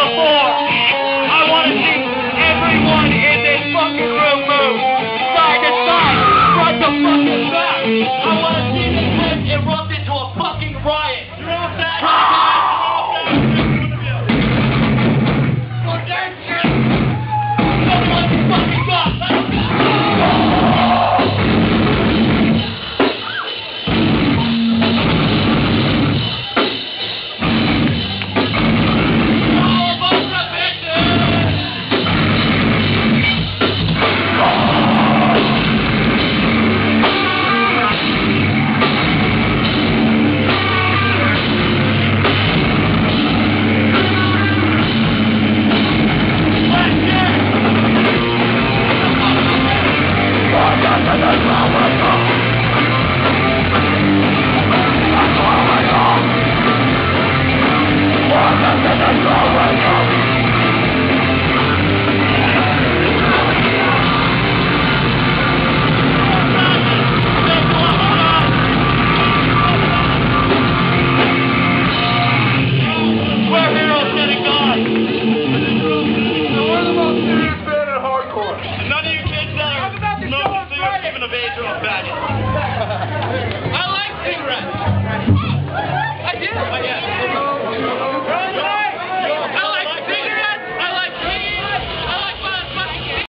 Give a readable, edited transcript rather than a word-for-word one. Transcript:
the floor. I want to see everyone in this fucking room move. Side to side. Front to fucking back. I want to see this place erupt into a fucking riot. You're all set? For that shit. Show me what you fucking got. Let's go. I like cigarettes. I do.